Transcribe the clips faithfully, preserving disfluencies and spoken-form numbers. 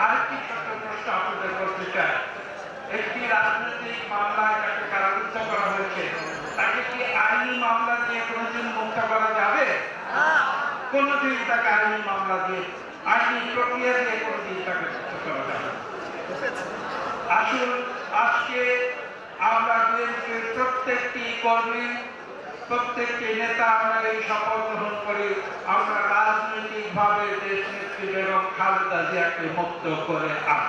আরেকটি ছোট্ট প্রশ্ন আপনাদের করতে চাই, একটি রাজনৈতিক মামলায় তাকে কারারুদ্ধ করা হয়েছে, তাকে কি আইনি মামলা দিয়ে কোনোদিন মুক্ত করা যাবে? কোনোদিন তাকে আইনি মামলা দিয়ে, আইনি প্রক্রিয়া দিয়ে কোনোদিন তাকে মুক্ত করা যাবে। আসুন আজকে আমরা বিএনপির প্রত্যেকটি কর্মী, প্রত্যেকটি নেতা আমরা এই শপথ গ্রহণ করি, আমরা রাজনৈতিক ভাবে দেশ নেত্রী বেগম খালেদা জিয়াকে মুক্ত করে আনব।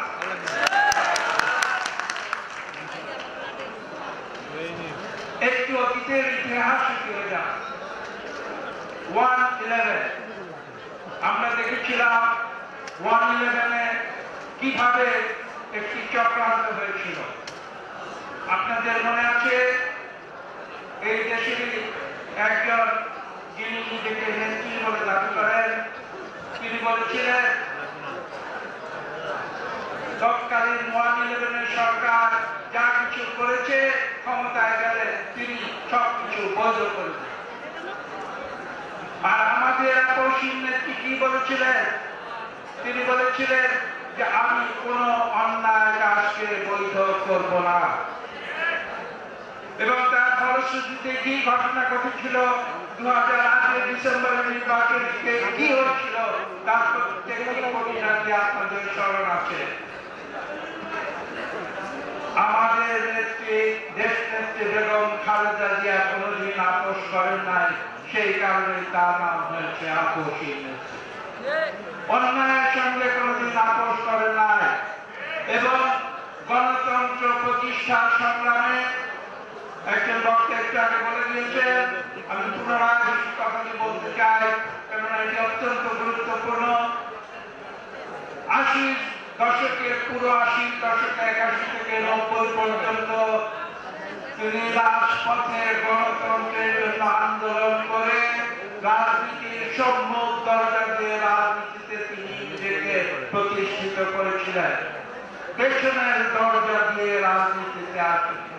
একটু অতীতের ইতিহাস ফিরে যান। ওয়ান ইলেভেন আমরা দেখেছিলাম ওয়ান ইলেভেনে কিভাবে একটি চক্রান্ত হয়েছিল। আপনাদের মনে আছে, এই দেশের একজন যিনি নিজেকে নেত্রী বলে দাবি করেন, তিনি বলেছিলেন তৎকালীন ওয়ান ইলেভেনের সরকার যা কিছু করেছে ক্ষমতায় গেলে তিনি সবকিছু বৈধ করেছেন। আর আমাদের আপসীন নেত্রী কি বলেছিলেন? তিনি বলেছিলেন যে আমি কোন অন্যায় কাজকে বৈধ করব না। এবং তার ফলশ্রুতিতে কি ঘটনা ঘটেছিল, দু হাজার আটের ডিসেম্বরের নির্বাচনে কি হয়েছিল তার প্রত্যেকটি ঘটনাটি আপনাদের স্মরণ আছে। আমাদের নেত্রী দেশ নেত্রী বেগম খালেদা জিয়া কোনদিন আপোষ করেন নাই, সেই কারণে তার নাম হয়েছে আপসীন নেত্রী। অন্যায়ের সঙ্গে কোনদিন আপোষ করেন নাই এবং গণতন্ত্র প্রতিষ্ঠার সংগ্রামে একজন বক্তা একটু আগে বলে দিয়েছেন, আমি পুনরায় কথাটি বলতে চাই, কেননা এটি অত্যন্ত গুরুত্বপূর্ণ। আশি দশকের পুরো আশি দশকে একাশি থেকে নব্বই পর্যন্ত তিনি রাজপথে গণতন্ত্রের জন্য আন্দোলন করে রাজনীতির সম্মুখ দরজা দিয়ে রাজনীতিতে তিনি নিজেকে প্রতিষ্ঠিত করেছিলেন, পেছনের দরজা দিয়ে রাজনীতিতে আসেছিলেন।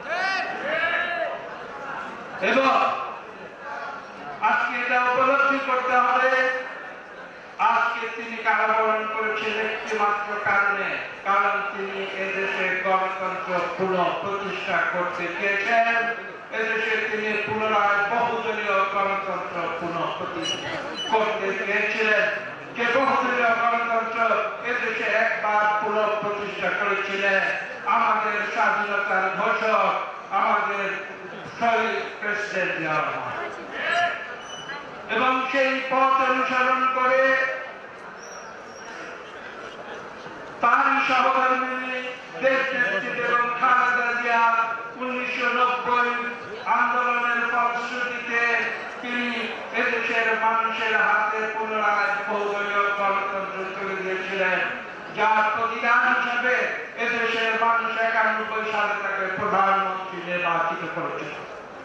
এবং আজকে এটা উপলব্ধি করতে হবে, আজকে তিনি কারাবরণ করেছেন একটি মাত্র কারণে, কারণ তিনি এদেশে গণতন্ত্র পুনঃ প্রতিষ্ঠা করতে চেয়েছেন। এদেশে তিনি পুনরায় বহুদলীয় গণতন্ত্র পুনঃ প্রতিষ্ঠা করতে চেয়েছিলেন। যে বহুদলীয় গণতন্ত্র এদেশে একবার পুনঃ প্রতিষ্ঠা করেছিলেন আমাদের স্বাধীনতার ঘোষক, আমাদের শহীদ প্রেসিডেন্ট জিয়া রহমান। এবং সেই পথ অনুসরণ করে তারই সহধর্মিণী দেশ নেত্রী বেগম খালেদা জিয়া উনিশশো নব্বই আন্দোলনের ফলশ্রুতিতে তিনি এদেশের মানুষের হাতে পুনরায় বহুদলীয় গণতন্ত্র তুলে দিয়েছিলেন, যার প্রতিদান হিসেবে এদেশের মানুষ একানব্বই সালে তাকে প্রধানমন্ত্রী নির্বাচিত করেছিল।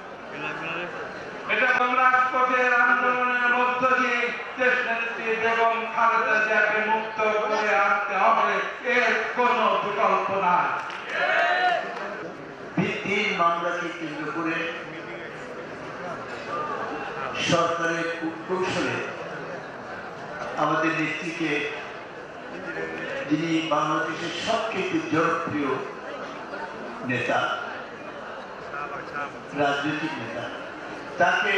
এটা রাজপথের আন্দোলনের মধ্য দিয়ে দেশ নেত্রী বেগম খালেদা জিয়াকে মুক্ত করে আনতে হবে, এর কোন বিকল্প নাই। ভিত্তিহীন মামলাকে কেন্দ্র করে সরকারের কৌশলে আমাদের নেত্রীকে, যিনি বাংলাদেশের সবচেয়ে জনপ্রিয় নেতা, রাজনৈতিক নেতা, তাকে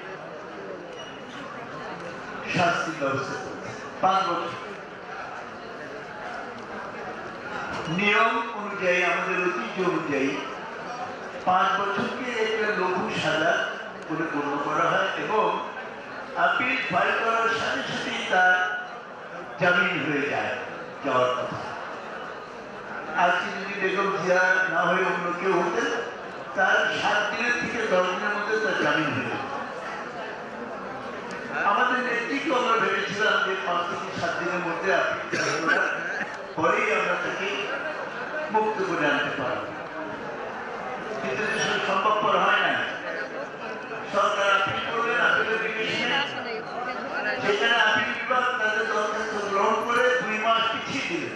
শাস্তির ব্যবস্থা করছে পাঁচ বছর। নিয়ম অনুযায়ী, আমাদের ঐতিহ্য অনুযায়ী পাঁচ বছরকে একটা লঘু সাজা বলে গণ্য করা হয় এবং আপিল ফাইল করার সাথে সাথেই তার জামিন হয়ে যায় যাওয়ার কথা। আজকে যদি বেগম জিয়া না হয়ে অন্য কেউ হতেন, তার সাত দিনের থেকে দশ দিনের মধ্যে তার জামিন হয়ে যেত। আমাদের নেত্রীকে আমরা ভেবেছিলাম যে পাঁচ থেকে সাত দিনের মধ্যে পরেই আমরা তাকে মুক্ত করে আনতে পারব, কিন্তু সম্ভবপর হয় না। সরকার আপিল করলেন, আপিলের বিবেচনা সেখানে আপিল বিভাগ তাদের দরখাস্ত গ্রহণ করে দুই মাস পিছিয়ে দিলেন।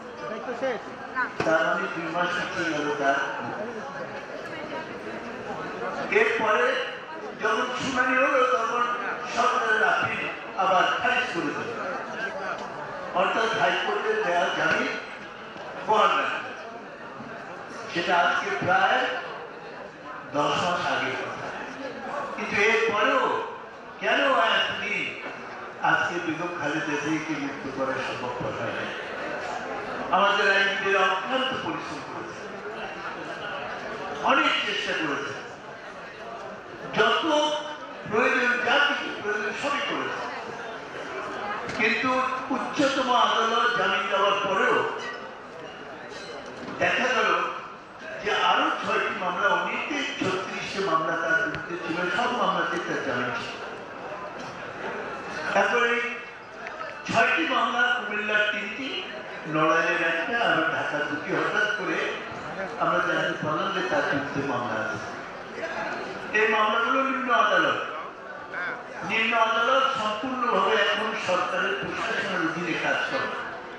তার মানে দুই মাস পিছিয়ে গেল তার। এরপরে যখন শুনানি হলো তখন সরকারের আপিল আবার খারিজ করে দিল। অর্থাৎ হাইকোর্টের দেওয়া জামিন বহাল রাখবে। সেটা আজকে প্রায় দশ মাস আগের কথা। কিন্তু এরপরেও কেন আপনি আজকে বেগম খালেদা জিয়াকে মুক্ত করা সম্ভব হয় না? আমাদের আইনজীবীরা অত্যন্ত পরিশ্রম করেছে, অনেক চেষ্টা করেছে, যত প্রয়োজন যা কিছু প্রয়োজন সবই করেছে। কিন্তু উচ্চতম আদালত জামিন দেওয়ার পরেও দেখা গেল যে আরো ছয়টি মামলা, অনেকে ছত্রিশটি মামলা তার বিরুদ্ধে ছিল, সব মামলাতে তার জামিন ছিল। তারপরে ছয়টি মামলা, কুমিল্লার তিনটি, নড়াইলের একটা, আর ঢাকার দুটি, হঠাৎ করে আমরা জানতে পারলাম যে তার বিরুদ্ধে মামলা আছে। এই মামলাগুলো নিম্ন আদালত। নিম্ন আদালত সম্পূর্ণভাবে এখন সরকারের প্রশাসনের অধীনে কাজ করে।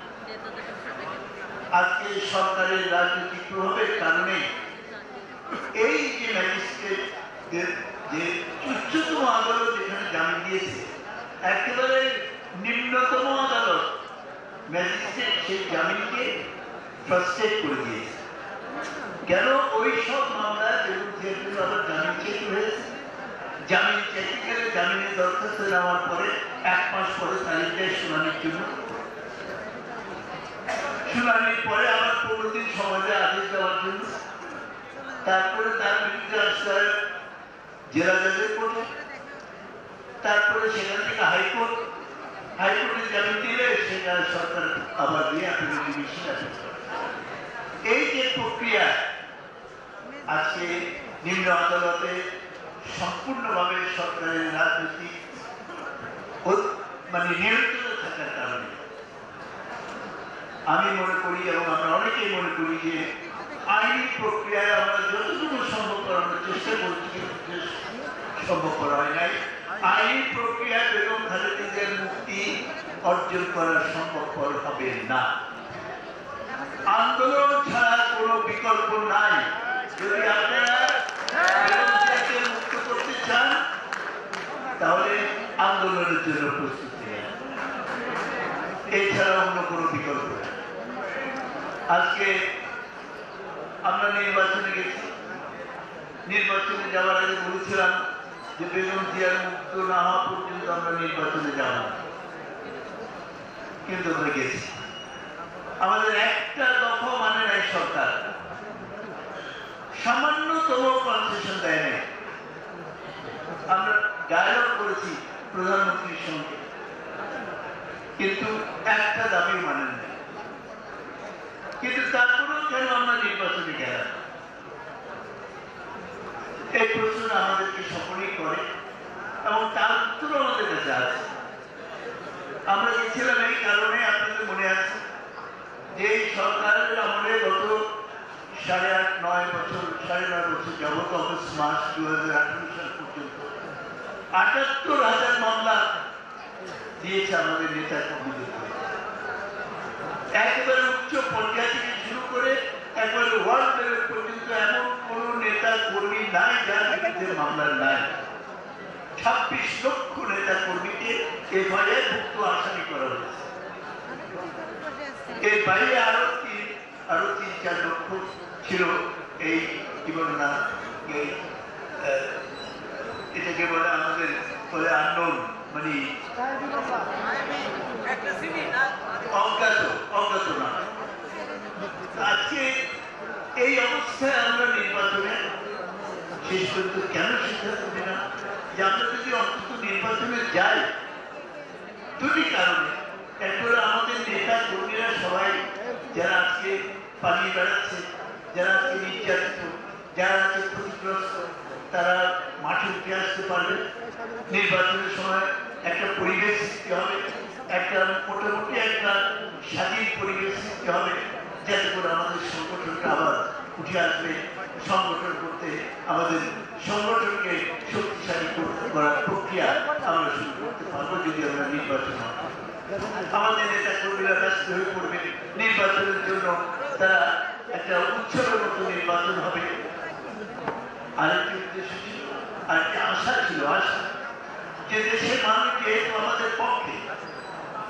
আজকে সরকারের রাজনৈতিক প্রভাবের কারণে এই যে ম্যাজিস্ট্রেটদের যে উচ্চতম আদালত যেখানে জামিন দিয়েছে, একেবারে নিম্নতম আদালত ম্যাজিস্ট্রেট সেই জামিনকে ফ্রাস্ট্রেট করে দিয়েছে। কেন? ওই সব মামলা যেগুলো আবার জামিন চেয়ে হয়েছে, জামিন চাইতে গেলে জামিনের দরখাস্ত নেওয়ার পরে এক মাস পরে তারিখ দেয় শুনানির জন্য। শুনানির পরে আবার পনেরো দিন সময় দেয় আদেশ দেওয়ার জন্য। তারপরে তার বিরুদ্ধে আসতে হয় জেলা জজের কোর্টে, তারপরে সেখান থেকে হাইকোর্ট, হাইকোর্টে জামিন দিলে সেটা সরকার আবার দিয়ে আপিলের ডিভিশন আছে। এই যে প্রক্রিয়া আজকে নিম্ন আদালতে সম্পূর্ণভাবে সরকারের রাজনৈতিক মানে নিয়ন্ত্রণে থাকার কারণে আমি মনে করি, এবং আমরা অনেকেই মনে করি, যে আইনি প্রক্রিয়ায় আমরা যতটুকু সম্ভব করানোর চেষ্টা করছি কিন্তু সম্ভব করা হয় নাই। আইনি প্রক্রিয়ায় বেগম খালেদা জিয়ার মুক্তি অর্জন করা সম্ভবপর হবে না। আন্দোলন ছাড়া কোনো বিকল্প নাই। যদি আপনারা বেগম জিয়াকে মুক্ত করতে চান তাহলে আন্দোলনের জন্য প্রস্তুতি নেন, এছাড়া অন্য কোনো বিকল্প নেই। আজকে আমরা নির্বাচনে গেছি, নির্বাচনে যাওয়ার আগে বলেছিলাম যে বেগম জিয়ার মুক্ত না হওয়া পর্যন্ত আমরা নির্বাচনে যাব না, কিন্তু আমরা গেছি। আমাদের একটা দফা মানে নাই সরকার, সামান্যতম কনসেশন দেয় নাই। আমরা ডায়ালগ করেছি প্রধানমন্ত্রীর সঙ্গে, কিন্তু একটা দাবি মানেন নাই। কিন্তু তারপরেও কেন আমরা নির্বাচনে গেলাম, এই প্রশ্ন আমাদেরকে সকলেই করে, এবং তার উত্তর আমাদের কাছে আছে। আমরা গেছিলাম এই কারণে, আপনাদের মনে আছে যে এই সরকারের আমলে গত সাড়ে আট নয় বছর সাড়ে নয় বছর যাবত অগস্ট মাস দু হাজার আঠারো সাল পর্যন্ত আটাত্তর হাজার মামলা দিয়েছে আমাদের নেতা কর্মীদের। একেবারে উচ্চ পর্যায় থেকে শুরু করে একবারে ওয়ার্ল্ড লেভেল পর্যন্ত এমন কোন নেতা কর্মী নাই যার বিরুদ্ধে মামলা নাই। ছাব্বিশ লক্ষ নেতা কর্মীকে এফআইআর ভুক্ত আসামি করা হয়েছে। এর বাইরে আরো তিন আরো তিন চার লক্ষ ছিল এই কি বলে না, এটাকে বলে আমাদের বলে আননোন, মানে অজ্ঞাত অজ্ঞাত না। আজকে এই অবস্থায় আমরা নির্বাচনে শেষ পর্যন্ত কেন সিদ্ধান্ত নিলাম যে আমরা যদি অন্তত নির্বাচনে যাই, দুটি কারণে। এরপরে আমাদের নেতা কর্মীরা সবাই যারা আজকে পালিয়ে বেড়াচ্ছে, যারা আজকে নির্যাতিত, যারা আজকে ক্ষতিগ্রস্ত, তারা মাঠে উঠে আসতে পারবে। নির্বাচনের সময় একটা পরিবেশ সৃষ্টি হবে, একটা মোটামুটি একটা স্বাধীন পরিবেশ সৃষ্টি হবে, যাতে করে আমাদের সংগঠনটা আবার উঠে আসবে। সংগঠন করতে আমাদের সংগঠনকে শক্তিশালী করার প্রক্রিয়া আমরা শুরু করতে পারবো যদি আমরা নির্বাচন হয়। আমাদের নেতা কর্মীরা ব্যস্ত হয়ে পড়বে নির্বাচনের জন্য, তারা একটা উৎসবের মতো নির্বাচন হবে। আরেকটি উদ্দেশ্য ছিল, আরেকটি আশা ছিল, আশা যে দেশের মানুষ যেহেতু আমাদের পক্ষে,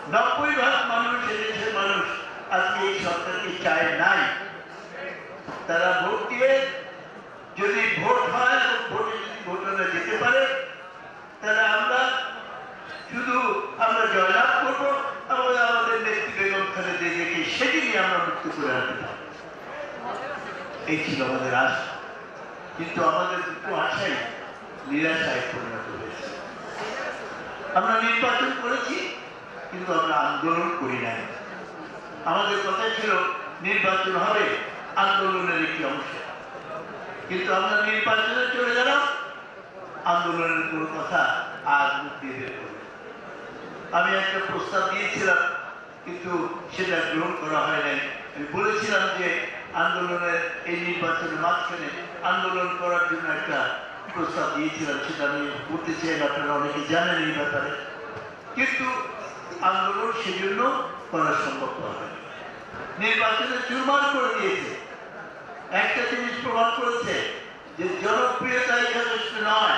নব্বই ভাগ মানুষ এদেশের মানুষ আজকে এই সরকারকে চায় নাই। তারা ভোট দিয়ে যদি ভোট হয় ভোটে যদি ভোটাররা যেতে পারে তাহলে আমরা শুধু আমরা জয়লাভ করবো এবং আমাদের নেত্রী বেগম খালেদা জিয়াকে সেদিনই আমরা মুক্ত করে আনতে পারবো। এই ছিল আমাদের আশা, কিন্তু আমাদের দুটো আশাই নিরাশায় পরিণত হয়েছে। আমরা নির্বাচন করেছি কিন্তু আমরা আন্দোলন করি নাই। আমাদের কথা ছিল নির্বাচন হবে আন্দোলনের একটি অংশ, কিন্তু আমরা নির্বাচনে চলে গেলাম, আন্দোলনের কোনো কথা আর মুখ দিয়ে বের করব। আমি একটা প্রস্তাব দিয়েছিলাম কিন্তু সেটা গ্রহণ করা হয় নাই। আমি বলেছিলাম যে আন্দোলনের এই নির্বাচনের মাঝখানে আন্দোলন করার জন্য একটা প্রস্তাব দিয়েছিলাম, সেটা আমি বলতে চাই, আপনারা অনেকে জানেন এই ব্যাপারে, কিন্তু আন্দোলন সেজন্য করা সম্ভব হয়। নির্বাচনে চুরমার করে দিয়েছে। একটা জিনিস প্রমাণ করেছে যে জনপ্রিয়তা যথেষ্ট নয়,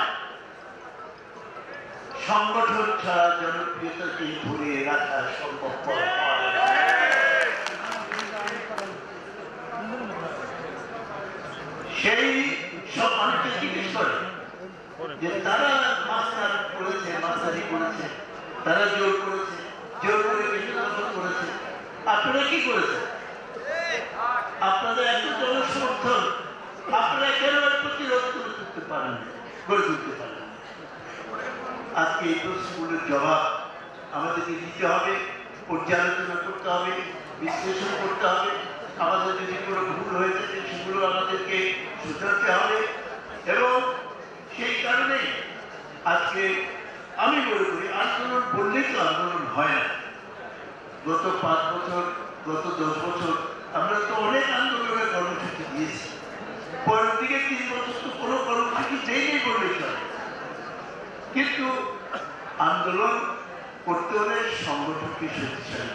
সংগঠন ছাড়া জনপ্রিয়তাকে ধরে রাখা সম্ভব নয়। সেই সব মানুষকে জিজ্ঞেস করে যে তারা মাস্টার করেছে, মাস্টারি করেছে, তারা জোর করেছে, জোর করে কিছু দখল করেছে, আপনারা কি করেছেন? আপনাদের এত জনসমর্থন, আপনারা কেন প্রতিরোধ করে তুলতে পারেন, গড়ে তুলতে পারেন? আজকে এই প্রশ্নগুলোর জবাব আমাদেরকে দিতে হবে, পর্যালোচনা করতে হবে, বিশ্লেষণ করতে হবে। আমাদের যদি কোনো ভুল হয়ে থাকে সেগুলো আমাদেরকে শুধরাতে হবে, এবং সেই কারণে আজকে আমি মনে করি আন্দোলন বললেই তো আন্দোলন হয় না। গত পাঁচ বছর, গত দশ বছর আমরা তো অনেক আন্দোলনের কর্মসূচি দিয়েছি, পরের দিকে তিন বছর তো কোনো কর্মসূচি দেয়নি বললেই চলে। কিন্তু আন্দোলন করতে হলে সংগঠনকে শক্তিশালী,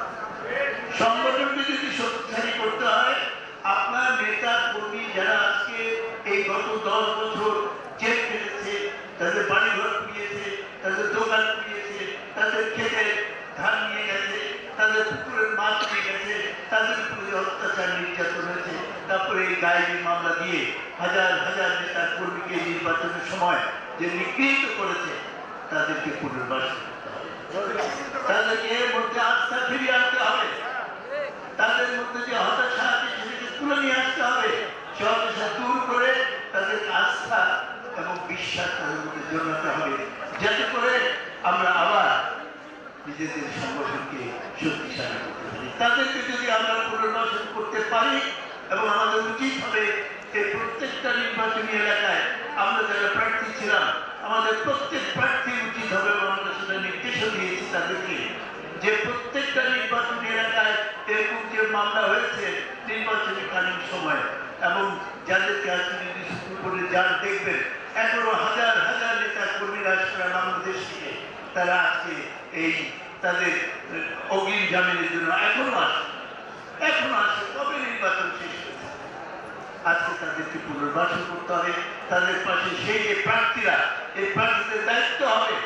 সংগঠনকে যদি শক্তিশালী করতে হয়, আপনার নেতা কর্মী যারা আজকে এই গত দশ বছর জেল কেটেছে, তাদের বাড়িঘর পুড়িয়েছে, তাদের দোকান পুড়িয়েছে, তাদের খেতে ধান নিয়ে গেছে, তাদের পুকুরের মাছ নিয়ে গেছে, তাদের উপরে অত্যাচার নির্যাতন হয়েছে, তারপরে এই গায়েবী মামলা দিয়ে হাজার হাজার নেতা কর্মীকে নির্বাচনের সময় যে নিগৃহীত করেছে, তাদেরকে পুনর্বাসন করতে হবে, তাদেরকে এর মধ্যে আস্থা ফিরিয়ে আনতে হবে, তাদের মধ্যে যে হতাশা আছে সেটাকে তুলে নিয়ে আসতে হবে, সে হতাশা দূর করে তাদের আস্থা এবং বিশ্বাস তাদের মধ্যে জন্মাতে হবে, যাতে করে আমরা আবার নিজেদের সংগঠনকে শক্তিশালী করতে পারি। তাদেরকে যদি আমরা পুনর্বাসন করতে পারি, এবং আমাদের উচিত হবে এই প্রত্যেকটা নির্বাচনী এলাকায় আমরা যারা প্রার্থী ছিলাম, আমাদের প্রত্যেক প্রার্থী উচিত হবে, এবং আমরা সেটা নির্দেশও দিয়েছি তাদেরকে, যে প্রত্যেকটা নির্বাচনী এলাকায় এরকম যে মামলা হয়েছে নির্বাচনীকালীন সময়, এবং যাদেরকে আজকে যদি সুপ্রিম কোর্টে যান দেখবেন এখনো হাজার হাজার নেতা কর্মীরা সারা বাংলাদেশ থেকে তারা আজকে এই তাদের অগ্রিম জামিনের জন্য এখনো আসে, এখনো আসে, কবে নির্বাচন শেষ হয়েছে? আজকে তাদেরকে পুনর্বাসন করতে হবে, তাদের পাশে সেই যে প্রার্থীরা, এই প্রার্থীদের দায়িত্ব হবে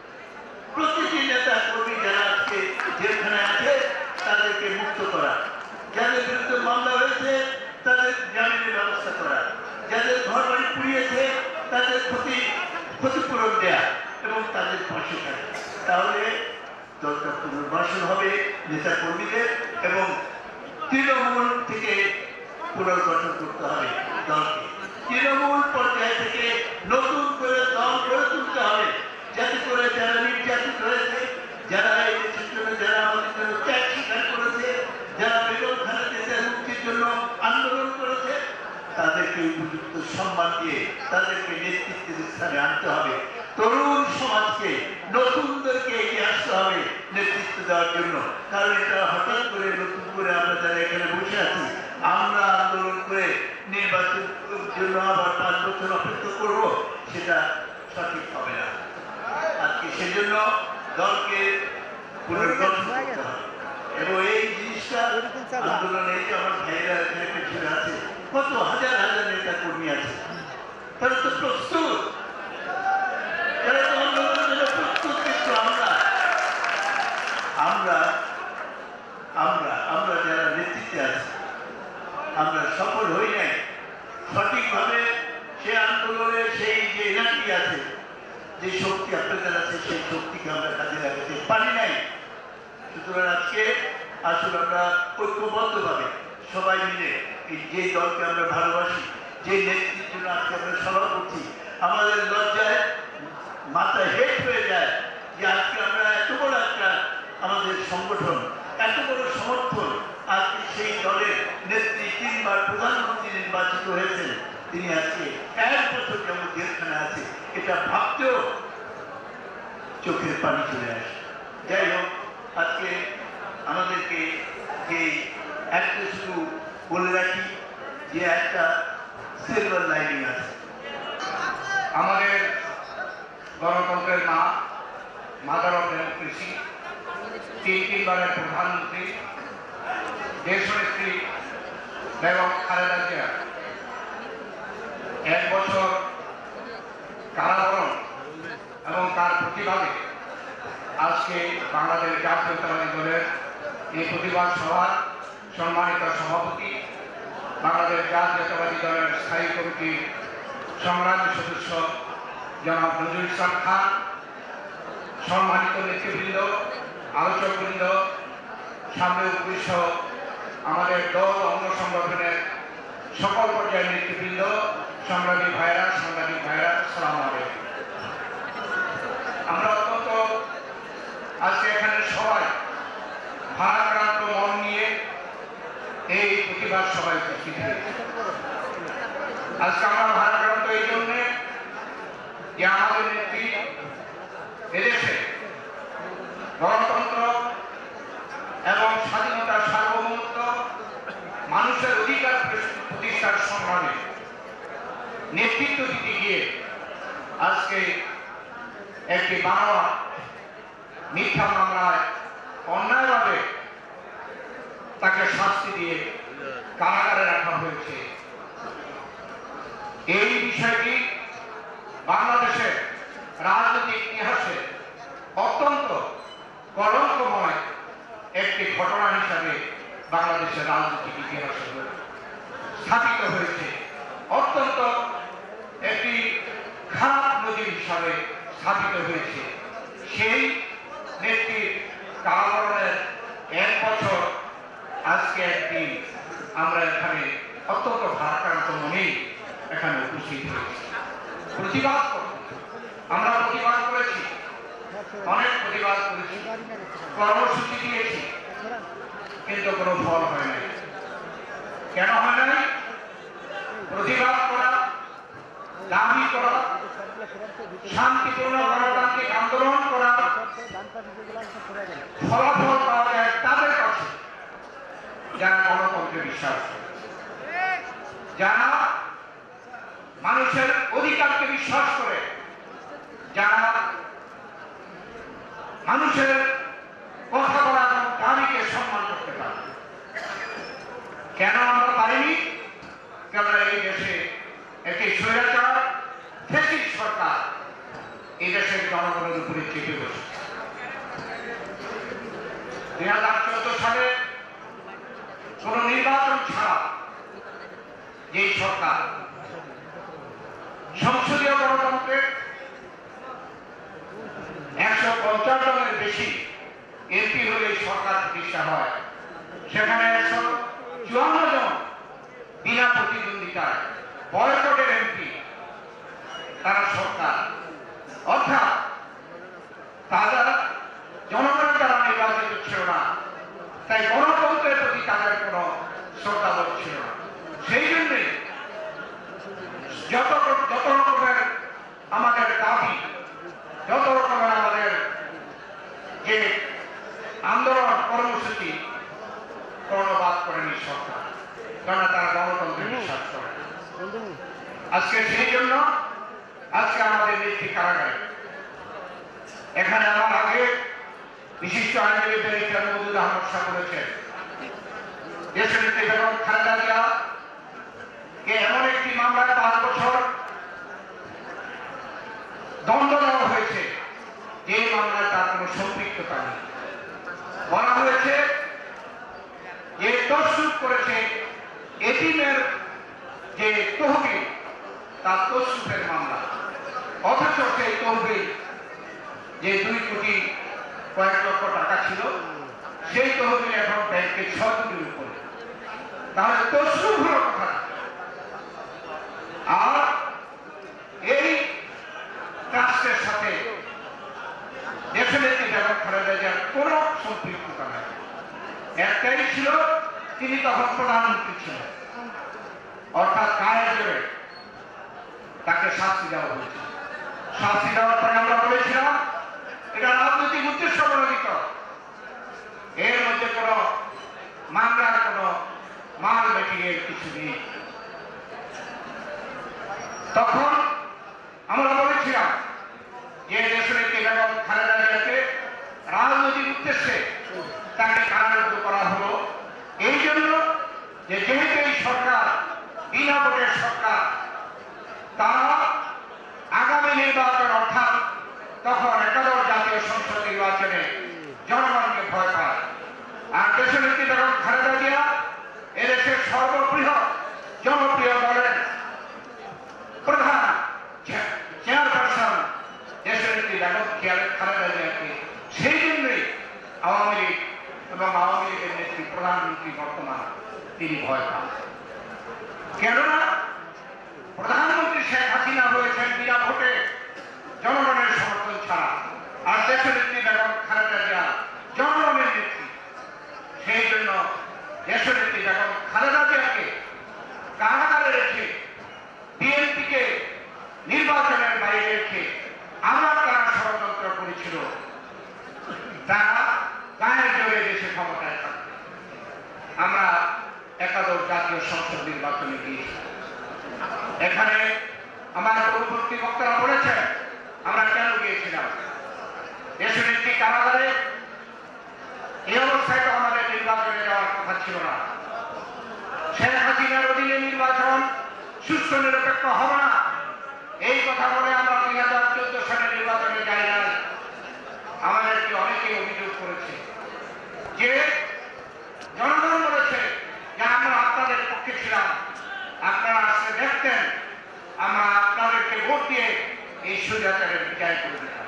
প্রতিটি নেতা কর্মী যারা আজকে জেলখানায় আছে তাদেরকে মুক্ত করা, যাদের বিরুদ্ধে মামলা হয়েছে তাদের জামিনের ব্যবস্থা করা, যাদের ঘর বাড়ি পুড়িয়েছে তাদের ক্ষতি ক্ষতিপূরণ দেয়া এবং তাদের পাশে থাকা। তাহলে দলটা পুনর্বাসন হবে নেতা কর্মীদের, এবং তৃণমূল থেকে পুনর্গঠন করতে হবে দলকে, তৃণমূল পর্যায় থেকে নতুন করে দল গড়ে তুলতে হবে, যাতে করে যারা নির্যাতিত হয়েছে, যারা এই দেশের জন্য, যারা আমাদের জন্য ত্যাগ স্বীকার করেছে, যারা বেগম খালেদা জিয়ার মুক্তির জন্য আন্দোলন করেছে, তাদেরকে উপযুক্ত সম্মান দিয়ে তাদেরকে নেতৃত্বের স্থানে আনতে হবে। তরুণ সমাজকে, নতুনদেরকে এগিয়ে আসতে হবে নেতৃত্ব দেওয়ার জন্য, কারণ এটা হঠাৎ করে নতুন করে আমরা যারা এখানে বসে আছি, আমরা আন্দোলন করে নির্বাচনের জন্য আবার পাঁচ বছর অপেক্ষা করব, সেটা সঠিক হবে না। আজকে সেজন্য দলকে পুনর্গঠন করতে হবে, এবং এই জিনিসটা আন্দোলনে এই যে আমার ভাইয়েরা এখানে পেছনে আছে, কত হাজার হাজার নেতা কর্মী আছে, তারা তো প্রস্তুত, তারা তো আন্দোলনের জন্য প্রস্তুত, কিন্তু আমরা আমরা আমরা আমরা যারা নেতৃত্বে আছি আমরা সফল হই নাই সঠিকভাবে সে আন্দোলনে সেই যে এনার্জি আছে যে শক্তি আপনাদের আছে সেই শক্তিকে আমরা কাজে লাগাতে পারি নাই। সুতরাং আজকে আসলে আমরা ঐক্যবদ্ধভাবে সবাই মিলে এই যে দলকে আমরা ভালোবাসি যে নেতৃত্বের জন্য আজকে আমরা সভা করছি আমাদের লজ্জায় মাথায় হেট হয়ে যায় যে আজকে আমরা এত বড় একটা আমাদের সংগঠন এত বড় সমর্থন আজকে সেই দলের নেত্রী তিনবার প্রধানমন্ত্রী নির্বাচিত হয়েছেন তিনি আজকে এক বছর যেমন জেলখানে আছে এটা ভাবতেও চোখের পানি চলে আসে। যাই হোক আজকে আমাদেরকে যে একটা শুধু বলে রাখি যে একটা সিলভার লাইনিং আছে আমাদের গণতন্ত্রের মা মাদার অফ ডেমোক্রেসি তিন তিনবারের প্রধানমন্ত্রী দেশনেত্রী বেগম খালেদা জিয়া এক বছর কারাবরণ এবং তার প্রতিবাদে আজকে বাংলাদেশ জাতীয়তাবাদী দলের এই প্রতিবাদ সভার সম্মানিত সভাপতি বাংলাদেশ জাতীয়তাবাদী দলের স্থায়ী কমিটির সংগ্রামী সদস্য জনাব নজরুল ইসলাম খান, সম্মানিত নেতৃবৃন্দ, আলোচকবৃন্দ, সামনে উপবিষ্ট আমাদের দল অঙ্গ সংগঠনের সকল পর্যায়ের নেতৃবৃন্দ, সংগ্রামী ভাইরা, সাংবাদিক ভাইরা, আসসালামু আলাইকুম। আমরা অত্যন্ত আজকে এখানে সবাই ভারাক্রান্ত মন নিয়ে এই প্রতিবাদ সভায় উপস্থিত হয়েছি। আজকে আমরা ভারাক্রান্ত এই জন্যে যে আমাদের নেত্রী এদেশে গণতন্ত্র এবং স্বাধীনতার সার্বভৌমত্ব মানুষের অধিকার প্রতিষ্ঠার সংগ্রামে নেতৃত্ব দিতে গিয়ে আজকে একটি বানোয়া মিথ্যা মামলায় অন্যায়ভাবে তাকে শাস্তি দিয়ে কারাগারে রাখা হয়েছে। এই বিষয়টি বাংলাদেশের রাজনৈতিক ইতিহাসে অত্যন্ত কলঙ্কময় একটি ঘটনা হিসাবে বাংলাদেশের রাজনৈতিক ইতিহাসে স্থাপিত হয়েছে। অত্যন্ত একটি খারাপ নজির হিসাবে স্থাপিত হয়েছে। সেই নেত্রীর কারাবরণের এক বছর আজকে একদিন আমরা এখানে অত্যন্ত ভারাক্রান্ত মনেই এখানে উপস্থিত হয়েছি প্রতিবাদ করতে। আমরা প্রতিবাদ করেছি, অনেক প্রতিবাদ করেছি, কর্মসূচি দিয়েছি, কিন্তু কোনো ফল হয় নাই। কেন হয় নাই? প্রতিবাদ করা, দাবি করা, শান্তিপূর্ণ গণতান্ত্রিক আন্দোলন করা ফলাফল পাওয়া যায় তাদের কাছে যারা গণতন্ত্রে বিশ্বাস করে, যারা মানুষের অধিকারকে বিশ্বাস করে, যারা মানুষের কথা বলা এবং দাবিকে সম্মান করতে পারে। কেন আমরা পারিনি? কেন এই দেশে একটি স্বৈরাচার ফ্যাসিস্ট সরকার এই দেশের জনগণের উপরে চেপে বসে। দুই হাজার চোদ্দ সালে কোন নির্বাচন ছাড়া যেই সরকার সংসদীয় গণতন্ত্রের একশো পঞ্চাশ জনের বেশি এমপি হলে এই সরকার প্রতিষ্ঠা হয়, সেখানে একশো চুয়ান্ন জন বিনা প্রতিদ্বন্দ্বিতায় বয়কটের এমপি তারা সরকার, অর্থাৎ তারা জনগণের দ্বারা নির্বাচিত ছিল না, তাই গণতন্ত্রের প্রতি তাদের কোনো শ্রদ্ধাবোধ ছিল না। সেই জন্যে যত যত রকমের আমাদের দাবি, যত রকমের আমাদের যে আন্দোলন কর্মসূচি কর্ণপাত করেনি সরকার, কারণ তারা গণতন্ত্রে বিশ্বাস করে। আজকে সেই জন্য আজকে আমাদের নেত্রী কারাগারে। এখানে আমার আগে বিশিষ্ট আইনজীবী ব্যারিস্টার মওদুদ আহমদ শাহ বলেছেন, দেশনেত্রী বেগম খালেদা জিয়া কে এমন একটি মামলায় পাঁচ বছর দণ্ড দেওয়া হয়েছে যে মামলায় তার কোনো সম্পৃক্ততা নেই। বলা হয়েছে এটিমের যে তহবিল তার তসরুফের মামলা, অথচ সেই তহবিল যে দুই কোটি কয়েক লক্ষ টাকা ছিল সেই তহবিল এখন ব্যাংকে ছয় কোটির উপরে। তাহলে তসরুফ হলো কথা। আর এই ট্রাস্টের সাথে দেশনেত্রী বেগম খালেদা জিয়ার কোন সম্পৃক্ততা নাই। একটাই ছিল, তিনি তখন প্রধানমন্ত্রী ছিলেন, অর্থাৎ গায়ের জোরে তাকে শাস্তি দেওয়া হয়েছে। শাস্তি দেওয়ার পরে আমরা বলেছিলাম এটা রাজনৈতিক উদ্দেশ্য প্রণোদিত, এর মধ্যে কোন মামলার কোন মাল মেটিংয়ের কিছু নেই। তখন আমরা বলেছিলাম যে দেশনেত্রী বেগম খালেদা জিয়াকে রাজনৈতিক উদ্দেশ্যে তাকে কারারুদ্ধ করা হলো এই জন্য যে যেহেতু এই সরকার বিনা ভোটের সরকার, তারা আগামী নির্বাচন অর্থাৎ তখন একাদশ জাতীয় সংসদ নির্বাচনে জনগণকে ভয় পায়। আর দেশনেত্রী বেগম খালেদা জিয়া এদেশের সর্ববৃহৎ জনপ্রিয় দলের প্রধান চেয়ারপারসন দেশনেত্রী বেগম খালেদা জিয়াকে সেই জন্যই আওয়ামী লীগ এবং আওয়ামী লীগের নেত্রী প্রধানমন্ত্রী বর্তমান তিনি ভয় পান। কেননা প্রধানমন্ত্রী শেখ হাসিনা হয়েছেন বিনা ভোটে জনগণের সমর্থন ছাড়া, আর দেশনেত্রী বেগম খালেদা জিয়া জনগণের নেত্রী। সেই জন্য দেশনেত্রী বেগম খালেদা জিয়াকে কারাগারে রেখে বিএনপিকে নির্বাচনের বাইরে রেখে আমরা তারা ষড়যন্ত্র করেছিল, তারা গায়ের জোরে দেশে ক্ষমতায় থাকবে। আমরা একাদশ জাতীয় সংসদ নির্বাচনে গিয়েছি। এখানে আমার পূর্ববর্তী বক্তারা বলেছেন আমরা কেন গিয়েছিলাম। দেশনেত্রী কারাগারে এই অবস্থায় তো আমাদের নির্বাচনে যাওয়ার কথা ছিল না। শেখ হাসিনার অধীনে নির্বাচন সুষ্ঠু নিরপেক্ষ হবে না এই কথা বলে আমরা দুই হাজার চোদ্দ সালে নির্বাচনে যাই নাই। আমাদেরকে অনেকে অভিযোগ করেছে যে জনগণ বলেছে যে আমরা আপনাদের পক্ষে ছিলাম, আপনারা আসলে দেখতেন আমরা আপনাদেরকে ভোট দিয়ে এই স্বৈরাচারের বিজয় করে দিতাম।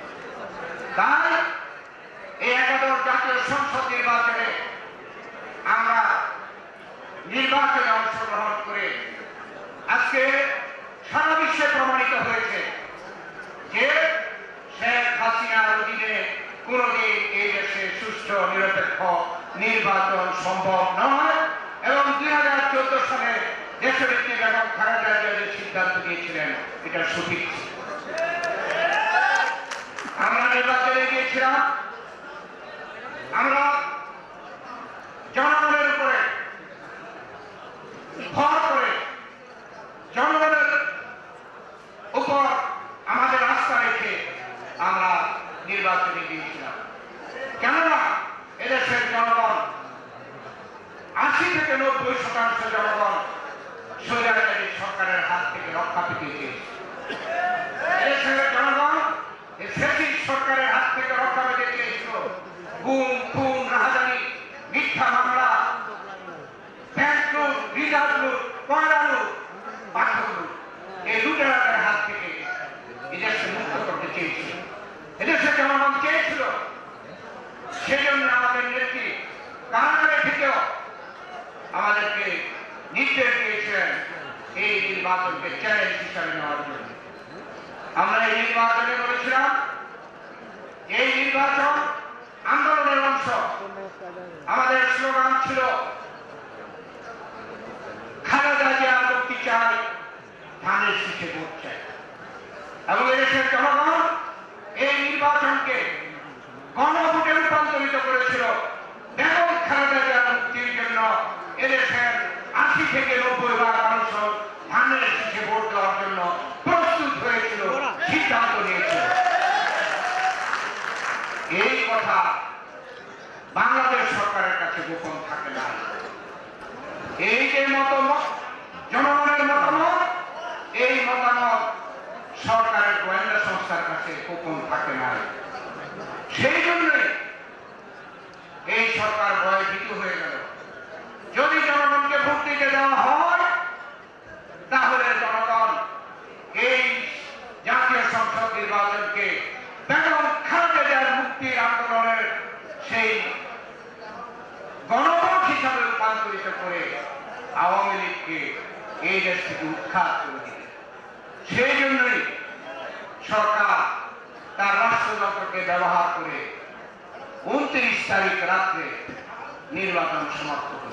তাই এই একাদশ জাতীয় সংসদ নির্বাচনে আমরা নির্বাচনে অংশগ্রহণ করে আজকে সারা বিশ্বে প্রমাণিত হয়েছে যে শেখ হাসিনার অধীনে কোনদিন এই দেশে সুষ্ঠু নিরপেক্ষ নির্বাচন সম্ভব নয়। এবং দুই হাজার চোদ্দ সালে দেশনেত্রী বেগম খালেদা জিয়া যে সিদ্ধান্ত নিয়েছিলেন এটা সঠিক ছিল। আমরা নির্বাচনে গিয়েছিলাম, আমরা জনগণের উপরে ভর করে জনগণের উপর আমাদের আস্থা রেখে আমরা নির্বাচনে গিয়েছিলাম। কেননা এদেশের জনগণ আশি থেকে নব্বই শতাংশ জনগণ স্বৈরাচারী সরকারের হাত থেকে রক্ষা পেতে চেয়েছে। এদেশের জনগণ ফ্যাসিস্ট সরকারের হাত থেকে রক্ষা পেতে চেয়েছিল। গুম, খুন, রাহাজানি, মিথ্যা মামলা, ব্যাংক লুট, রিজার্ভ লুট, কয়লা লুট, পাথর লুট, এই লুটেরাদের হাত থেকে এদেশকে মুক্ত করতে চেয়েছিল। এদেশের জনগণ চেয়েছিল। সেজন্য আমাদের নেত্রী কারাগারে থেকেও আমাদেরকে নির্দেশ দিয়েছিলেন এই নির্বাচনকে চ্যালেঞ্জ হিসাবে নেওয়ার জন্য। আমরা এই নির্বাচনে বলেছিলাম এই নির্বাচন আন্দোলনের অংশ। আমাদের স্লোগান ছিল খালেদা জিয়া মুক্তি চাই, ধানের শীষে ভোট চাই। এবং এদেশের জনগণ এই নির্বাচনকে গণভোটে রূপান্তরিত করেছিল। বেগম খালেদা জিয়া মুক্তির জন্য এদেশের আশি থেকে নব্বই ভাগ মানুষ ধানের শীষে ভোট দেওয়ার জন্য প্রস্তুত হয়েছিল, সিদ্ধান্ত নিয়েছিল। এই কথা বাংলাদেশ সরকারের কাছে গোপন থাকে না। এই যে মতামত জনগণের মতামত, এই মতামত সরকারের গোয়েন্দা সংস্থার কাছে গোপন থাকে না। সেই জন্যই এই সরকার ভয়ে ভীত হয়ে গেল। যদি জনগণকে ভোট দিতে দেওয়া হয়, তাহলে জনগণ এই জাতীয় সংসদ নির্বাচনকে বেগম খালেদা জিয়ার মুক্তির আন্দোলনের সেই গণভোট হিসাবে রূপান্তরিত করে আওয়ামী লীগকে এই দেশ থেকে উৎখাত করে দিবে। সেই জন্যই সরকার তার রাষ্ট্রযন্ত্রকে ব্যবহার করে উনত্রিশ তারিখ রাত্রে নির্বাচন সমাপ্ত করে।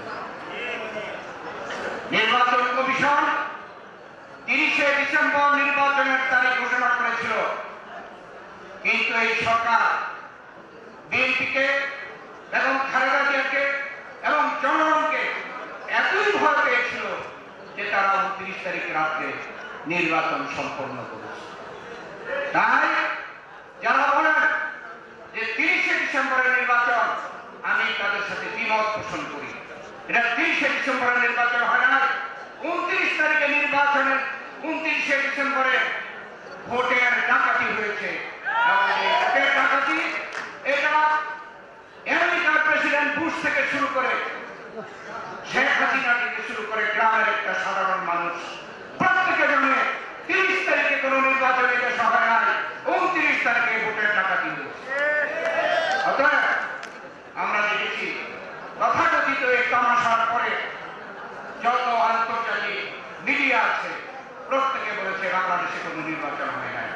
নির্বাচন কমিশন তিরিশে ডিসেম্বর নির্বাচনের তারিখ ঘোষণা করেছিল, কিন্তু এই সরকার বিএনপিকে এবং খালেদা জিয়াকে এবং জনগণকে এতই ভয় পেয়েছিল যে তারা উনত্রিশ তারিখ রাত্রে নির্বাচন সম্পন্ন করেছে। তাই যারা বলেন যে তিরিশে ডিসেম্বরের নির্বাচন, আমি তাদের সাথে দ্বিমত পোষণ করি। এটা তিরিশে ডিসেম্বরের নির্বাচন হয় না, উনত্রিশ তারিখে নির্বাচনের উনত্রিশে ডিসেম্বরে ভোটের ডাকাতি হয়েছে। ভোটের ডাকাতি এটা আমেরিকার প্রেসিডেন্ট বুশ থেকে শুরু করে শেখ হাসিনা থেকে শুরু করে গ্রামের একটা সাধারণ মানুষ প্রত্যেকে জানে তিরিশ তারিখে কোনো নির্বাচনে দেশ হয় নাই, উনত্রিশ তারিখে ভোটের ডাকাতি হয়েছে। অতএব আমরা দেখেছি তথাকথিত এই তামাশার পরে যত আন্তর্জাতিক মিডিয়া আছে প্রত্যেকে বলেছে বাংলাদেশে কোনো নির্বাচন হয় নাই,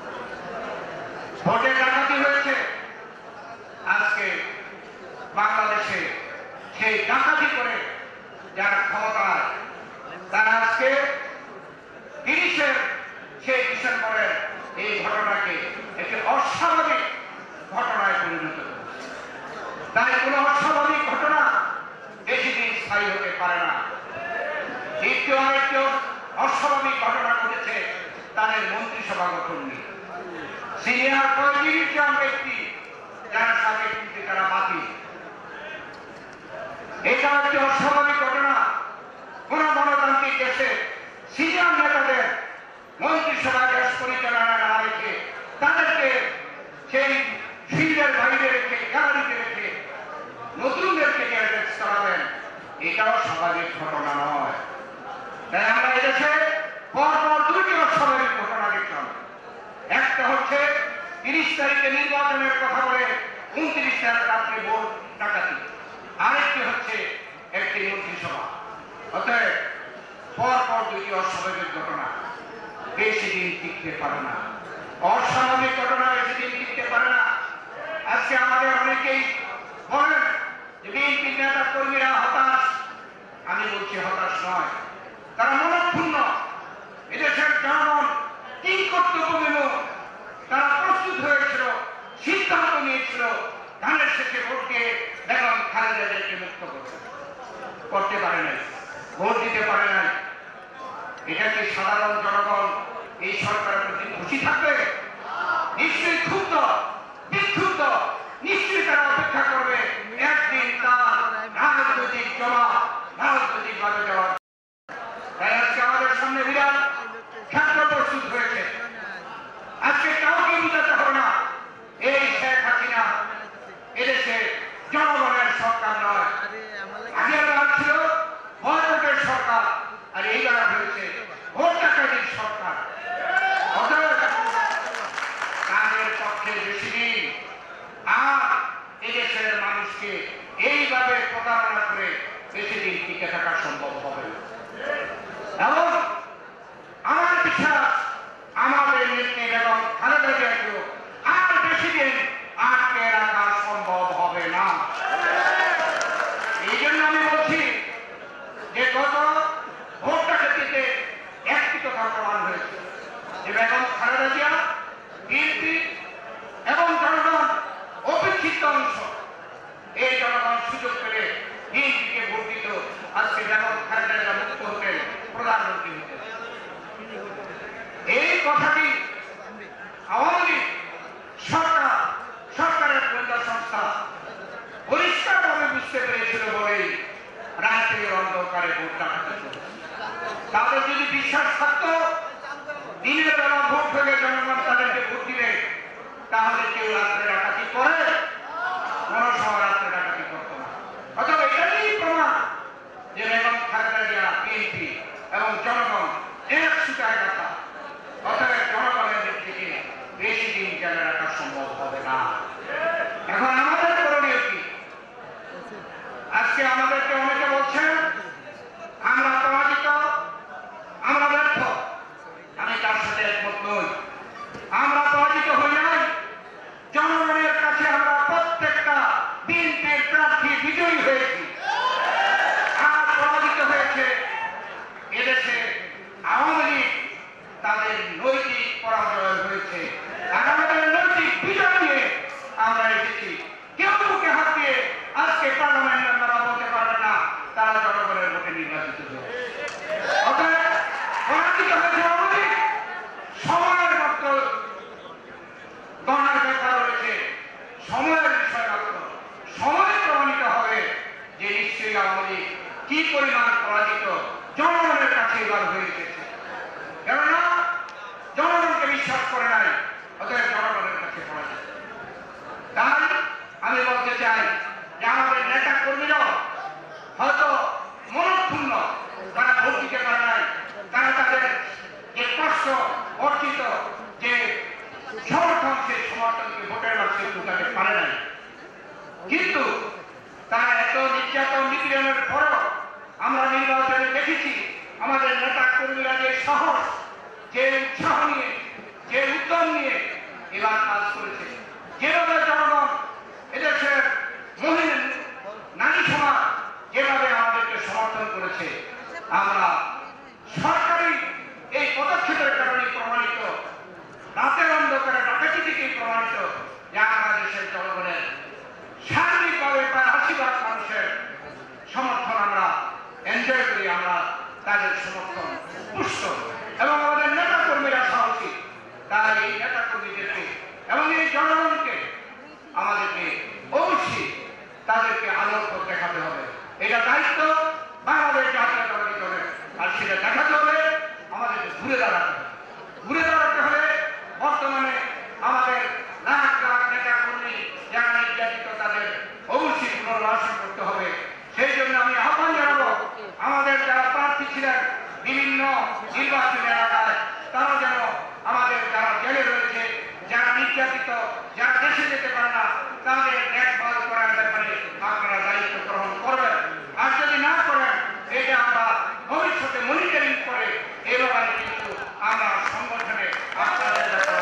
ভোটের ডাকাতি হয়েছে। আজকে বাংলাদেশে সেই ডাকাতি করে যারা ক্ষমতায়, তারা আজকে তিরিশের সেই ডিসেম্বরের এই ঘটনাকে একটি অস্বাভাবিক ঘটনায় পরিণত করেছে। তাই কোন অস্বাভাবিক ঘটনা বেশি দিন স্থায়ী হতে পারে না। দ্বিতীয় আরেকটি অস্বাভাবিক ঘটনা ঘটেছে তাদের মন্ত্রিসভা গঠন নিয়ে। সিনিয়র পঁয়ত্রিশ জন ব্যক্তি যারা সাবেক মন্ত্রী তারা বাতিল। এটা একটি অস্বাভাবিক ঘটনা। কোন গণতান্ত্রিক দেশে সিনিয়র নেতাদের মন্ত্রিসভা দেশ পরিচালনা না রেখে তাদেরকে সেই ফিল্ডের বাইরে রেখে গ্যালারিতে রেখে নতুনদেরকে ক্যান্ডিডেট করাবেন, এটাও স্বাভাবিক ঘটনা নয়। তাই আমরা এদেশে পরপর দুটি অস্বাভাবিক ঘটনা দেখলাম। একটা হচ্ছে তিরিশ তারিখে নির্বাচনের কথা বলে উনত্রিশ তারিখ রাত্রে ভোট ডাকাতি, আরেকটি হচ্ছে একটি মন্ত্রিসভা। অতএব পরপর দুটি অস্বাভাবিক ঘটনা বেশি দিন টিকতে পারে না। অস্বাভাবিক ঘটনা বেশি দিন টিকতে পারে না। আজকে আমাদের অনেকেই বলেন যে বিএনপি নেতা কর্মীরা হতাশ। আমি বলছি হতাশ নয়, তারা মনক্ষুণ্ণ। এদেশের জনগণ কি কর্তব্য বিমুখ, তারা প্রস্তুত হয়েছিল, সিদ্ধান্ত নিয়েছিল ধানের শেষে ভোট দিয়ে বেগম খালেদা জিয়াকে মুক্ত করতে করতে পারে নাই, ভোট দিতে পারে নাই। এটা কি সাধারণ জনগণ এই সরকারের প্রতি খুশি থাকবে? নিশ্চয়ই ক্ষুব্ধ, বিক্ষুব্ধ। নিশ্চয়ই তারা অপেক্ষা করবে একদিন তার রাজনৈতিক জবাব, রাজনৈতিক ভাবে জবাব। তাই আজকে আমাদের সামনে বিরাট ক্ষেত্র প্রস্তুত হয়েছে। আজকে কাউকে বুঝাতে হবে না এই শেখ হাসিনা এদেশে জনগণের সরকার নয়। আগের বার ছিল ভোটের সরকার, আর এইবার হয়েছে ভোট ডাকাতির সরকার। তাদের পক্ষে বেশি দিন আর এদেশের মানুষকে এইভাবে প্রতারণা করে বেশি দিন টিকে থাকা সম্ভব হবে না। এবং আমার বিশ্বাস আমাদের নেত্রী বেগম খালেদা জিয়াকে আর বেশি দিন আটকে রাখা সম্ভব হবে না। এই জন্য আমি বলছি যে গত ভোট ডাকাতিতে একটি কথা প্রমাণ হয়েছে যে বেগম খালেদা জিয়া, বিএনপি এবং জনগণ অপেক্ষিত অংশ, এই জনগণ সুযোগ পেলে বিএনপিকে ভোট দিত। আজকে বেগম খালেদা জিয়া মুক্ত হতেন, প্রধানমন্ত্রী হতেন। এই কথাটি আওয়ামী লীগ সরকার, সরকারের গোয়েন্দা সংস্থা পরিষ্কারভাবে বুঝতে পেরেছিল বলেই রাতের অন্ধকারে ভোট ডাকাতি চলছে। তাদের যদি বিশ্বাস থাকতো দিনের বেলা ভোট হলে জনগণ তাদেরকে ভোট দিবে, তাহলে কেউ রাত্রে ডাকাতি করে? কোন সময় রাত্রে ডাকাতি করতো না। অথবা এটাই প্রমাণ যে বেগম খালেদা জিয়া আজকে আমাদেরকে অনেকে বলছেন আমরা পরাজিত, আমরা ব্যর্থ। আমি তার সাথে একমত নই। আমরা পরাজিত হই নাই, জনগণের কাছে আমরা প্রত্যেকটা বিএনপির প্রার্থী বিজয়ী হয়েছি। আর পরাজিত হয়েছে এদেশে আওয়ামী লীগ, তাদের নৈতিক পরাজয় হয়েছে। আর আমাদের নৈতিক বিজয় নিয়ে আমরা এসেছি। কেউ মুখে হাত দিয়ে আজকে পার্লামেন্ট মেম্বাররা বলতে পারবে না তারা জনগণের ভোটে নির্বাচিত হয়েছে। অতএব পরাজিত হয়েছে আওয়ামী লীগ, সময়ের মাত্র গণনার ব্যাপার রয়েছে, সময়ের বিষয় মাত্র। সময় প্রমাণিত হবে যে নিশ্চয়ই আওয়ামী লীগ কি পরিমাণ পরাজিত জনগণের কাছে এবার হয়ে গেছে। কেননা জনগণকে বিশ্বাস করে নাই, অতএব জনগণের কাছে পরাজিত। তাই আমি বলতে চাই যে আমাদের নেতা কর্মীরা হয়তো মনক্ষুণ্ণ, তারা ভোট দিতে পারে নাই, তারা তাদের যে কষ্ট অর্জিত যে সমর্থন, সেই সমর্থনকে ভোটের বাক্সে ঢুকাতে পারে নাই। কিন্তু তারা এত নির্যাতন নিপীড়নের পরও আমরা নির্বাচনে দেখেছি আমাদের নেতা কর্মীরা যে সাহস, যে উৎসাহ নিয়ে, যে উদ্যম নিয়ে এবার কাজ করেছে। যেভাবে জনগণ, এদেশের মহিলা, নারী সমাজ যেভাবে আমাদেরকে সমর্থন করেছে, আমরা সরকারি এই পদক্ষেপের কারণে প্রমাণিত, রাতের অন্ধকারে ডাকাতি থেকে প্রমাণিত যে আমরা দেশের জনগণের সার্বিকভাবে প্রায় আশি ভাগ মানুষের সমর্থন আমরা এনজয় করি, আমরা তাদের সমর্থন পুষ্ট। এবং আমাদের নেতা কর্মীরা সাহসী। তাই এই নেতা কর্মীদেরকে এবং এই জনগণকে আমাদেরকে অবশ্যই তাদেরকে আলোর পথ দেখাতে হবে। এটা দায়িত্ব বাংলাদেশ জাতীয়তাবাদী দলের। আর সেটা দেখাতে হবে আমাদেরকে ঘুরে দাঁড়াতে হবে। ঘুরে দাঁড়াতে হলে বর্তমানে আমাদের লাখ লাখ নেতা কর্মী যারা নির্যাতিত, তাদের অবশ্যই পুনর্বাসন করতে হবে। সেই জন্য আমি আহ্বান জানাবো আমাদের যারা প্রার্থী ছিলেন বিভিন্ন নির্বাচনী এলাকায়, তারা যেন আমাদের যারা জেলে রয়েছে, যারা নির্যাতিত, যারা দেশে যেতে পারে না, তাদের দেখভাল করার ব্যাপারে আপনারা দায়িত্ব গ্রহণ করবেন। আর যদি না করেন, এটা আমরা ভবিষ্যতে মনিটরিং করে এই ব্যাপারে কিন্তু আমরা সংগঠনে আপনাদের ব্যাপারে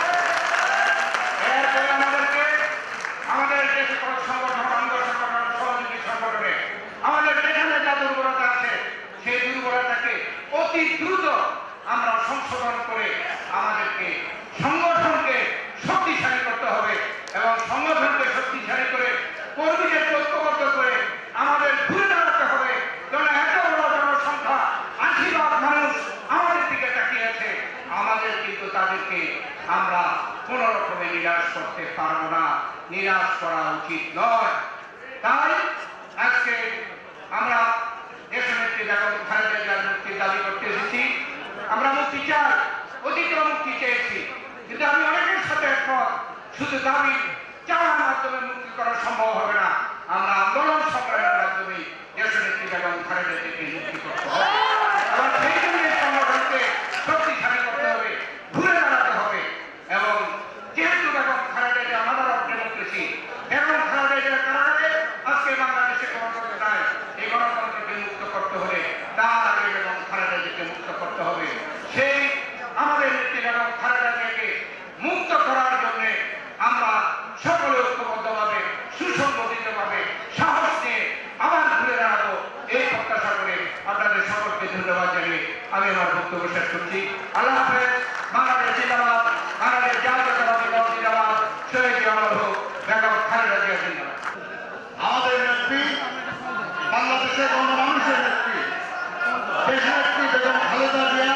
এরপরে আমাদেরকে আমাদের দেশে কোনো সংগঠন, অঙ্গ সংগঠন, সহযোগী সংগঠনে আমাদের যেখানে যা দুর্বলতা আছে সেই দুর্বলতাকে অতি দ্রুত আমরা সংশোধন করে আমাদেরকে সংগঠনকে শক্তিশালী করতে হবে এবং সংগঠনকে শক্তিশালী করে কর্মীদেরকে ঐক্যবদ্ধ করে আমাদের ঘুরে দাঁড়াতে হবে। কারণ এত বড় জনসংখ্যা, আশি লাখ মানুষ আমাদের দিকে তাকিয়ে আছে, আমাদের কিন্তু তাদেরকে আমরা কোনো রকমে নিরাশ করতে পারবো না, নিরাশ করা উচিত নয়। তাই আজকে আমরা দেশনেত্রী বেগম খালেদা জিয়ার মুক্তির দাবি করতে এসেছি। আমরা মুক্তি চাই, অতীত মুক্তি চেয়েছি, কিন্তু আমি অনেকের সাথে একমত, শুধু দাবি চাওয়ার মাধ্যমে মুক্তি করা সম্ভব হবে না। আমরা আন্দোলন সংগ্রামের মাধ্যমে দেশনেত্রী বেগম খালেদা জিয়াকে মুক্তি করতে হবে এবং সেই জন্য সংগঠনকে শক্তিশালী করতে হবে, ঘুরে দাঁড়াতে হবে। এবং যেহেতু বেগম খালেদা জিয়া আমাদের ডেমোক্রেসি, বেগম খালেদা জিয়ার কারণে আজকে বাংলাদেশে গণতন্ত্র নাই। এই গণতন্ত্রকে মুক্ত করতে হলে তার আগে বেগম খালেদা জিয়াকে মুক্ত করতে হবে। সেই আমাদের নেত্রী বেগম খালেদা জিয়াকে মুক্ত করার জন্য আমরা সকলে ঐক্যবদ্ধভাবে, সুসংগঠিতভাবে, সাহস নিয়ে আবার ঘুরে দাঁড়াবো, এই প্রত্যাশা করে আপনাদের সকলকে ধন্যবাদ জানিয়ে আমি আমার বক্তব্য শেষ করছি। আল্লাহ হাফেজ। বাংলাদেশ জিন্দাবাদ, বাংলাদেশ জাতীয়তাবাদী দল জিন্দাবাদ, শহীদ অমর হোক বেগম খালেদা জিয়া জিন্দাবাদ। আমাদের নেত্রী, বাংলাদেশের গণমানুষের নেত্রী, দেশনেত্রী বেগম খালেদা জিয়ার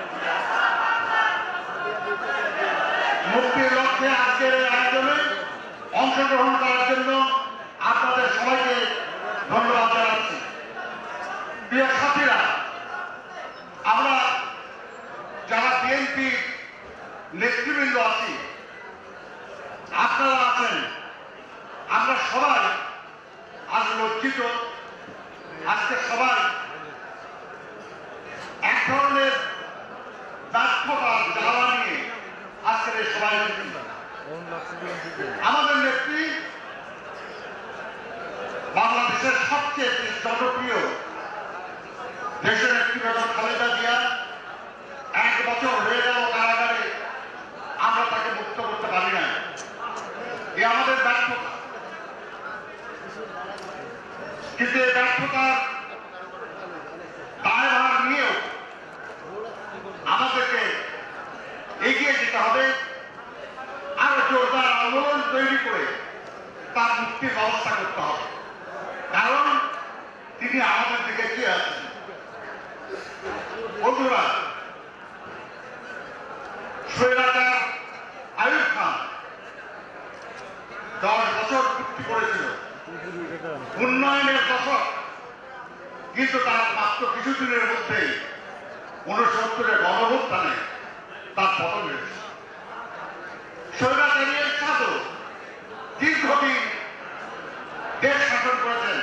মুক্তির লক্ষ্যে আজকের এই আয়োজনে অংশগ্রহণ করার জন্য আপনাদের সবাইকে ধন্যবাদ জানাচ্ছি। প্রিয় সাথীরা, আমরা যারা বিএনপি নেতৃবৃন্দ আছি, আপনারা আছেন, আমরা সবাই আজ লজ্জিত। আজকে সবাই এক ধরনের ব্যর্থতা জ্বালা নিয়ে আজকের এই সবাই। আমাদের নেত্রী বাংলাদেশের সবচেয়ে তিনি আমাদের দিকে চেয়ে আছেন। বন্ধুরা, স্বৈরাচার আইয়ুব খান দশ বছর চুক্তি করেছিল, উন্নয়নের দশক, কিন্তু তার মাত্র কিছুদিনের মধ্যেই ঊনসত্তরের গণঅভ্যুত্থানে তার পতন হয়েছে। স্বৈরাচারীর শাসক দীর্ঘদিন দেশ শাসন করেছেন।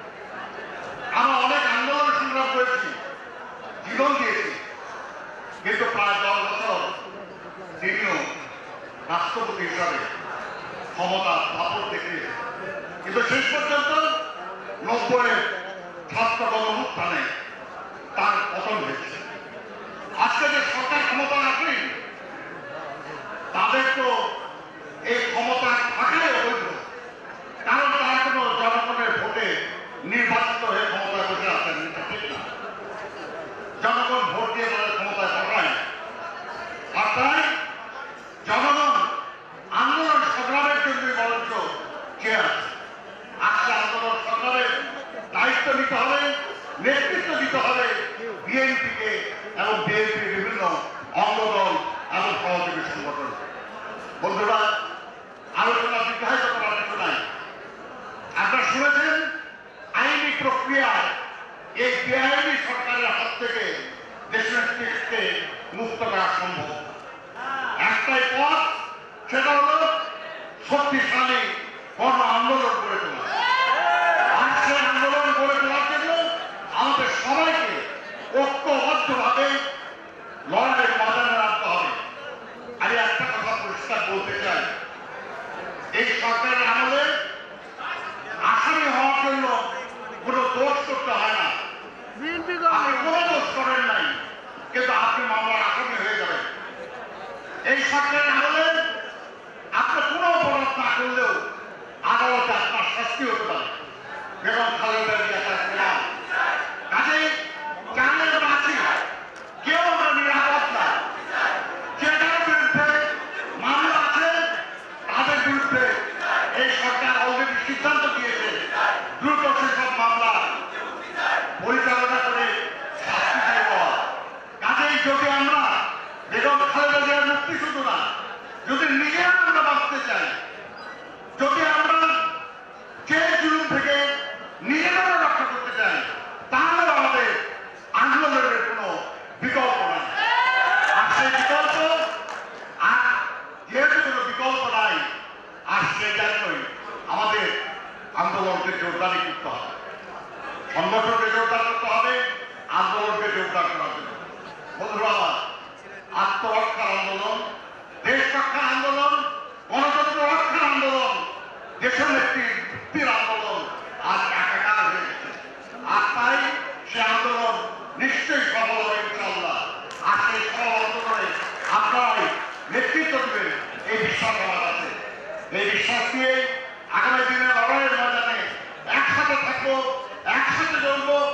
আমরা অনেক আন্দোলন সংগ্রাম করেছি, জীবন দিয়েছি, কিন্তু প্রায় দশ বছর তিনিও রাষ্ট্রপতি হিসাবে ক্ষমতা দাপট দেখিয়েছে। কিন্তু শেষ পর্যন্ত নব্বইয়ের ছাত্র গণঅভ্যুত্থানে তার পতন হয়েছে। আজকে যে সরকার ক্ষমতা রাখেন, তাদের তো এই ক্ষমতা থাকাই অবৈধ, কারণ তারা কোনো জনগণের ভোটে নির্বাচিত হয়ে ক্ষমতায় বসে আছেন, এটা ঠিক না। জনগণ ভোট দিয়ে তাদের ক্ষমতায় বসায়, আর তাই জনগণ আন্দোলন সংগ্রামের জন্য বরঞ্চ চেয়ে আছে। আজকে আন্দোলন সংগ্রামের দায়িত্ব নিতে হবে, নেতৃত্ব দিতে হবে বিএনপিকে এবং বিএনপির বিভিন্ন অঙ্গদল এবং সহযোগী সংগঠন। বন্ধুরা, আলোচনা দীর্ঘায়িত করার কিছু নাই। আপনারা শুনেছেন আইনি প্রক্রিয়ায় এই বেআইনি সরকারের হাত থেকে দেশের দেশকে মুক্ত করা সম্ভব। একটাই পথ, সেটা হল শক্তিশালী গণ আন্দোলন গড়ে তোলা। আর সেই আন্দোলন গড়ে তোলার জন্য আমাদের সবাইকে ঐক্যবদ্ধভাবে লড়াইয়ের ময়দানে রাখতে হবে। আমি একটা কথা পরিষ্কার বলতে চাই, এই সরকারের আমলে আসামি হওয়ার জন্য কোনো দোষ করতে হয় না। আপনি কোনো দোষ করেন নাই, কিন্তু আপনি মামলার আসামি হয়ে যাবেন। এই সরকারের আমলে আপনি কোনো অপরাধ না করলেও আদালতে আপনার শাস্তি হতে পারে। বেগম খালেদা জিয়া তার প্রমাণ। কাজেই জানের বাঁচি কেউ আমরা নিরাপদ না। যেটার বিরুদ্ধে মামলা আছে তাদের বিরুদ্ধে এই সরকার অলরেডি সিদ্ধান্ত দিয়েছে দ্রুত সেসব মামলা পরিচালনা করে শাস্তি দিয়ে দেওয়া। কাজেই যদি আমরা বেগম খালেদা জিয়ার মুক্তি শুধু না, যদি নিজেরা আমরা বাঁচতে চাই, যদি আমরা যে জুলুম থেকে নিজেরা রক্ষা করতে চাই, তাহলে আমাদের আন্দোলনের কোনো বিকল্প নাই। আর সেই বিকল্প আর যেহেতু কোনো বিকল্প নাই, আর সেই জন্যই আমাদের আন্দোলনকে জোরদারি করতে হবে, সংগঠনকে জোরদার করতে হবে, আন্দোলনকে জোরদার করার জন্য। বন্ধুরা আমার, আত্মরক্ষার আন্দোলন, দেশ রক্ষার আন্দোলন, গণতন্ত্র রক্ষার আন্দোলন, দেশের একটি মুক্তির আন্দোলন আজ একাকার হয়ে গেছে। আর তাই সে আন্দোলন নিশ্চয়ই সফল হবে ইনশাআল্লাহ। আর সেই সফল আন্দোলনে আপনারাই নেতৃত্ব দেবেন, এই বিশ্বাস আমার আছে। এই বিশ্বাস দিয়ে আগামী দিনের লড়াইয়ের ময়দানে একসাথে থাকবো, একসাথে চলবো,